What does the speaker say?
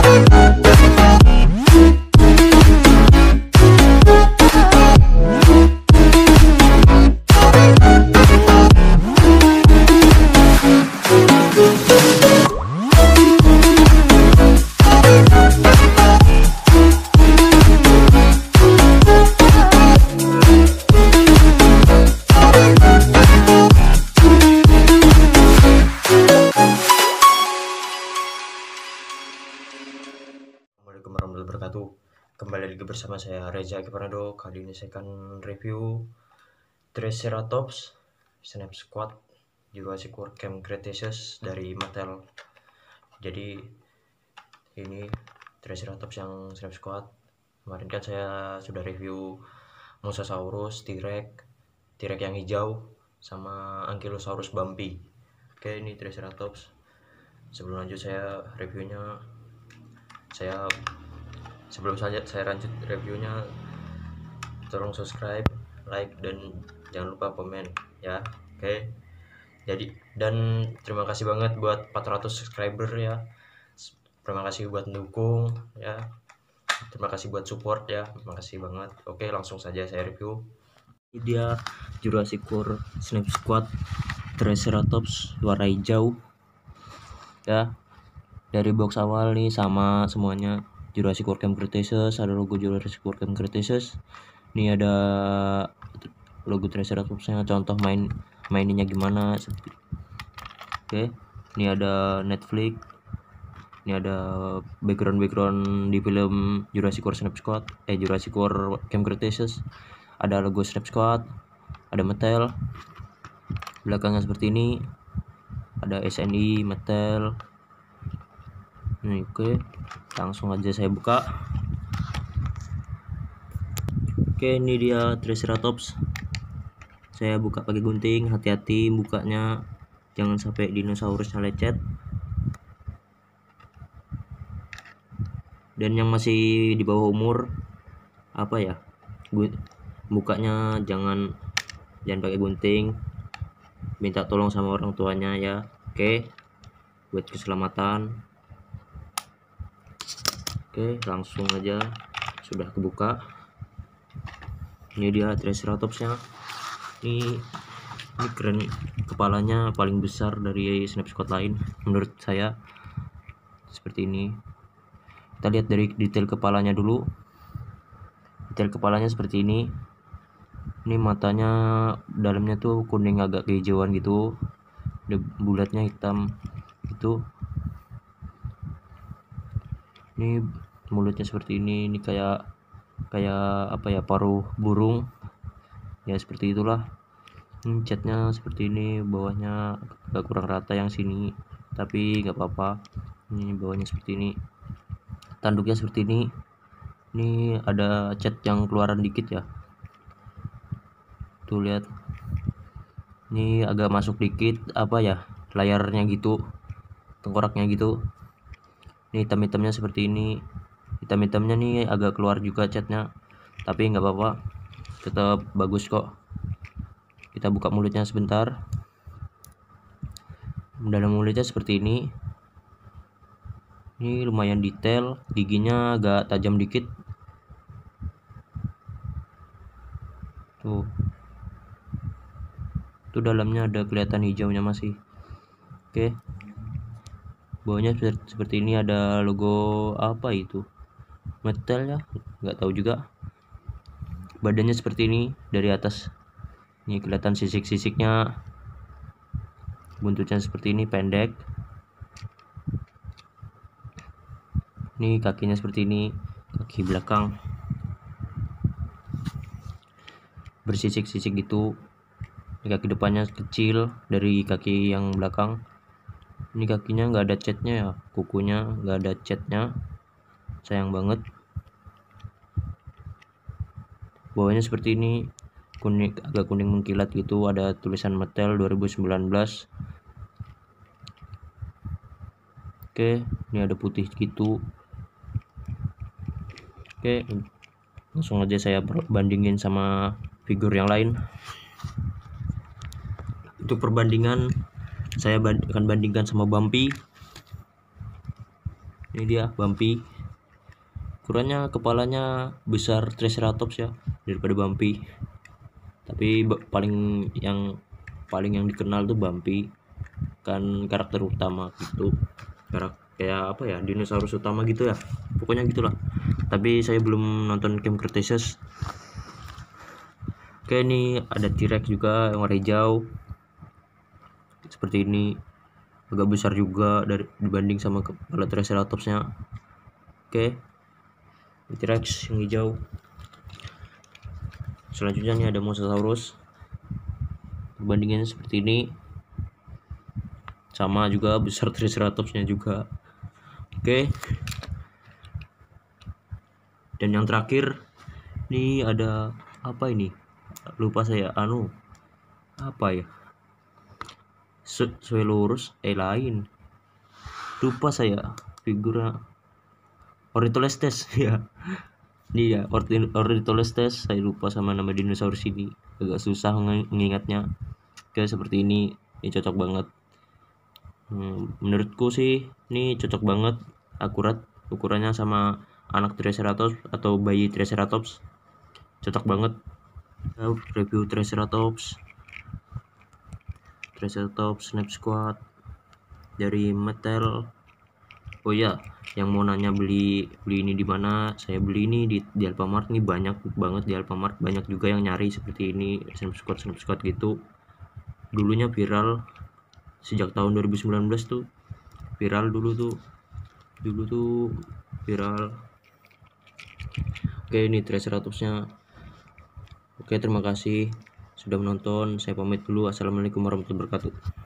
Assalamualaikum warahmatullahi wabarakatuh. Kembali lagi bersama saya Reza Kiparado. Kali ini saya akan review Triceratops Snap Squad Jurassic World Camp Cretaceous dari Mattel. Jadi ini Triceratops yang Snap Squad. Kemarin kan saya sudah review Mosasaurus, T-Rex yang hijau, sama Ankylosaurus bumpy. Oke, ini Triceratops. Sebelum lanjut saya lanjut reviewnya, tolong subscribe, like, dan jangan lupa komen ya. Oke, jadi dan terima kasih banget buat 400 subscriber ya. Terima kasih buat mendukung ya, terima kasih buat support ya, terima kasih banget. Oke, langsung saja saya review. Ini dia Jurassic World Snap Squad Triceratops warna hijau ya. Dari box awal nih sama semuanya Jurassic World Camp Cretaceous, ada logo Jurassic World Camp Cretaceous. Ini ada logo Triceratopsnya, contoh maininnya gimana. Oke, ini ada Netflix. Ini ada background di film Jurassic World Snap Squad, Jurassic World Camp Cretaceous. Ada logo Snap Squad, ada Mattel. Belakangnya seperti ini. Ada SNI, Mattel. Oke, langsung aja saya buka. Oke, ini dia Triceratops. Saya buka pakai gunting, hati-hati bukanya, jangan sampai dinosaurusnya lecet. Dan yang masih di bawah umur, bukanya jangan pakai gunting, minta tolong sama orang tuanya ya. Oke, buat keselamatan. Oke, langsung aja, sudah kebuka. Ini dia Triceratopsnya. Ini keren, kepalanya paling besar dari Snap Squad lain menurut saya. Seperti ini. Kita lihat dari detail kepalanya dulu. Detail kepalanya seperti ini. Ini matanya dalamnya tuh kuning agak kehijauan gitu. Ada bulatnya hitam gitu. Ini mulutnya seperti ini kayak paruh burung ya, seperti itulah. Ini catnya seperti ini, bawahnya agak kurang rata yang sini, tapi nggak apa-apa. Ini bawahnya seperti ini, tanduknya seperti ini. Ini ada cat yang keluaran dikit ya, tuh lihat, ini agak masuk dikit layarnya gitu, tengkoraknya gitu. Ini hitam-hitamnya seperti ini. Hitam-hitamnya nih agak keluar juga catnya, tapi nggak apa-apa, tetap bagus kok. Kita buka mulutnya sebentar. Dalam mulutnya seperti ini. Ini lumayan detail, giginya agak tajam dikit. Tuh dalamnya ada kelihatan hijaunya masih. Oke, bawahnya seperti ini, ada logo apa itu, Mattel ya, nggak tahu juga. Badannya seperti ini dari atas. Ini kelihatan sisik-sisiknya. Buntutnya seperti ini, pendek. Ini kakinya seperti ini, kaki belakang bersisik-sisik gitu. Ini kaki depannya kecil dari kaki yang belakang. Ini kakinya nggak ada catnya ya, kukunya nggak ada catnya, sayang banget. Bawahnya seperti ini, agak kuning mengkilat gitu, ada tulisan Mattel 2019. Oke, ini ada putih gitu. Oke, langsung aja saya bandingin sama figur yang lain. Untuk perbandingan, saya akan bandingkan sama Bumpy. Ini dia Bumpy. Ukurannya kepalanya besar Triceratops ya daripada Bumpy. Tapi paling yang dikenal tuh Bumpy, kan karakter utama gitu. Kayak apa ya, dinosaurus utama gitu ya. Pokoknya gitulah. Tapi saya belum nonton Camp Cretaceous. Oke, ini ada T-Rex juga yang warna hijau. Seperti ini. Agak besar juga dibanding sama kepala Triceratopsnya. Oke. T-Rex yang hijau. Selanjutnya nih ada Mosasaurus. Perbandingannya seperti ini. Sama juga besar Triceratopsnya juga. Oke. Dan yang terakhir ini ada apa ini? Lupa saya. Apa ya? Suelurus lain. Lupa saya. Figura Ornitholestes ya. Ini ya Ornitholestes. Saya lupa sama nama dinosaurus ini. Agak susah mengingatnya. Oke, seperti ini. Ini cocok banget. Menurutku sih ini cocok banget, akurat ukurannya sama anak Triceratops atau bayi Triceratops, cocok banget. Review Triceratops Snap Squad dari Mattel. Oh ya, yang mau nanya beli ini di mana, saya beli ini di Alfamart. Nih banyak banget di Alfamart, banyak juga yang nyari seperti ini Snap Squad gitu. Dulunya viral sejak tahun 2019 tuh viral, dulu tuh viral. Oke, ini Triceratopsnya. Oke, terima kasih sudah menonton. Saya pamit dulu. Assalamualaikum warahmatullahi wabarakatuh.